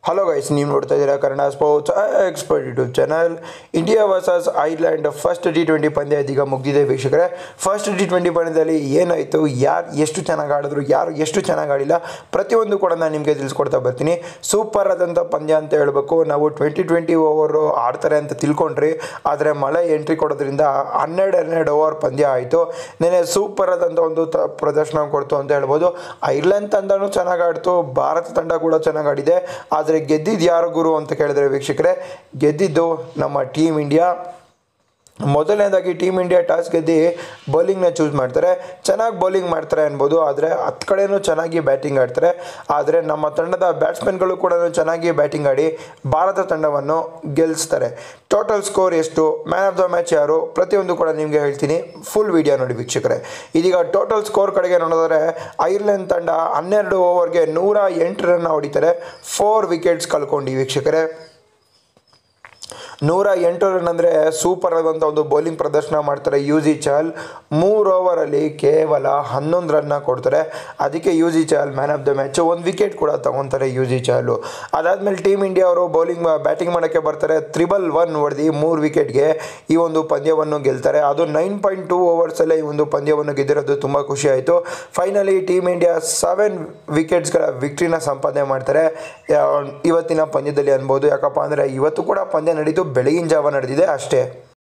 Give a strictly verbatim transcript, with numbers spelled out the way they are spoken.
Hello guys, ನೀವು ನೋಡ್ತಾ ಇದ್ದೀರಾ Kannada sports expert YouTube channel. India versus Ireland first T twenty ಪಂದ್ಯ ಇದೀಗ ಮುಗಿದಿದೆ ವೀಕ್ಷಕರೇ. ಫಸ್ಟ್ ಟಿ ಟ್ವೆಂಟಿ ಪಂದ್ಯದಲ್ಲಿ ಏನಾಯಿತು, ಯಾರು ಎಷ್ಟು ಚೆನ್ನಾಗಿ ಆಡಿದ್ರು, ಯಾರು ಎಷ್ಟು ಚೆನ್ನಾಗಿ ಆಡಿಲ್ಲ, ಪ್ರತಿಯೊಂದು ಕೂಡ ನಾನು ನಿಮಗೆ ತಿಳಿಸ್ಕೊಡ್ತಾ ಬರ್ತೀನಿ. ಸೂಪರ್ ಆದಂಥ ಪಂದ್ಯ ಅಂತ ಹೇಳಬೇಕು. ನಾವು ಟ್ವೆಂಟಿ ಟ್ವೆಂಟಿ ಓವರು ಆಡ್ತಾರೆ ಅಂತ ತಿಳ್ಕೊಂಡ್ರಿ, ಆದರೆ ಮಳೆ ಎಂಟ್ರಿ ಕೊಡೋದ್ರಿಂದ ಹನ್ನೆರಡು ಹನ್ನೆರಡು ಓವರ್ ಪಂದ್ಯ ಆಯಿತು. ನೆನೆ ಸೂಪರ್ ಆದಂಥ ಒಂದು ತ ಪ್ರದರ್ಶನ ಕೊಡ್ತು ಅಂತ ಹೇಳ್ಬೋದು. ಐರ್ಲೆಂಡ್ ತಂಡನೂ ಚೆನ್ನಾಗಿ ಆಡ್ತು, ಭಾರತ ತಂಡ ಕೂಡ ಚೆನ್ನಾಗಿ ಆಡಿದೆ. ಆದರೆ ಗೆದ್ದಿದ್ದು ಯಾರು ಗುರು ಅಂತ ಕೇಳಿದ್ರೆ ವೀಕ್ಷಕರೇ, ಗೆದ್ದಿದ್ದು ನಮ್ಮ ಟೀಮ್ ಇಂಡಿಯಾ. ಮೊದಲನೇದಾಗಿ ಟೀಮ್ ಇಂಡಿಯಾ ಟಾಸ್ ಗೆದ್ದು ಬೌಲಿಂಗ್ನ ಚೂಸ್ ಮಾಡ್ತಾರೆ. ಚೆನ್ನಾಗಿ ಬೌಲಿಂಗ್ ಮಾಡ್ತಾರೆ ಅನ್ಬೋದು, ಆದರೆ ಹತ್ತು ಕಡೆಯೂ ಚೆನ್ನಾಗಿ ಬ್ಯಾಟಿಂಗ್ ಆಡ್ತಾರೆ. ಆದರೆ ನಮ್ಮ ತಂಡದ ಬ್ಯಾಟ್ಸ್ಮನ್ಗಳು ಕೂಡ ಚೆನ್ನಾಗಿ ಬ್ಯಾಟಿಂಗ್ ಆಡಿ ಭಾರತ ತಂಡವನ್ನು ಗೆಲ್ಲಿಸ್ತಾರೆ. ಟೋಟಲ್ ಸ್ಕೋರ್ ಎಷ್ಟು, ಮ್ಯಾನ್ ಆಫ್ ದ ಮ್ಯಾಚ್ ಯಾರು, ಪ್ರತಿಯೊಂದು ಕೂಡ ನಿಮಗೆ ಹೇಳ್ತೀನಿ. ಫುಲ್ ವಿಡಿಯೋ ನೋಡಿ ವೀಕ್ಷಕರೇ. ಇದೀಗ ಟೋಟಲ್ ಸ್ಕೋರ್ ಕಡೆಗೆ ನೋಡಿದ್ರೆ ಐರ್ಲೆಂಡ್ ತಂಡ ಹನ್ನೆರಡು ಓವರ್ಗೆ ನೂರ ಎಂಟು ರನ್ ಹೊಡಿತಾರೆ. ಫೋರ್ ವಿಕೆಟ್ಸ್ ಕಳ್ಕೊಂಡು ವೀಕ್ಷಕರೇ. ನೂರ ಎಂಟು ರನ್ ಅಂದರೆ ಸೂಪರ್ ಆದಂಥ ಒಂದು ಬೌಲಿಂಗ್ ಪ್ರದರ್ಶನ ಮಾಡ್ತಾರೆ ಯು ಜಿ ಚಹಲ್. ಮೂರು ಓವರಲ್ಲಿ ಕೇವಲ ಹನ್ನೊಂದು ರನ್ನ ಕೊಡ್ತಾರೆ. ಅದಕ್ಕೆ Yuzi Chahal man of the match. ಒಂದು ವಿಕೆಟ್ ಕೂಡ ತೊಗೊತಾರೆ ಯು ಜಿ ಚಹಲು. ಅದಾದಮೇಲೆ ಟೀಮ್ ಇಂಡಿಯಾ ಅವರು ಬೌಲಿಂಗ್ ಬ್ಯಾಟಿಂಗ್ ಮಾಡೋಕ್ಕೆ ಬರ್ತಾರೆ. ತ್ರಿಬಲ್ ಒನ್ ಹೊಡೆದು ಮೂರು ವಿಕೆಟ್ಗೆ ಈ ಒಂದು ಪಂದ್ಯವನ್ನು ಗೆಲ್ತಾರೆ. ಅದು ನೈನ್ ಪಾಯಿಂಟ್ ಟೂ ಓವರ್ಸಲ್ಲೇ ಈ ಒಂದು ಪಂದ್ಯವನ್ನು ಗೆದ್ದಿರೋದು ತುಂಬ ಖುಷಿ ಆಯಿತು. ಫೈನಲಿ ಟೀಮ್ ಇಂಡಿಯಾ ಸೆವೆನ್ ವಿಕೆಟ್ಸ್ಗಳ ವಿಕ್ಟ್ರಿನ ಸಂಪಾದನೆ ಮಾಡ್ತಾರೆ ಇವತ್ತಿನ ಪಂದ್ಯದಲ್ಲಿ ಅನ್ಬೋದು. ಯಾಕಪ್ಪ ಅಂದರೆ ಇವತ್ತು ಕೂಡ ಪಂದ್ಯ ನಡೀತು, ಬೆಳಗಿನ ಜಾವ ನಡೆದಿದೆ ಅಷ್ಟೇ.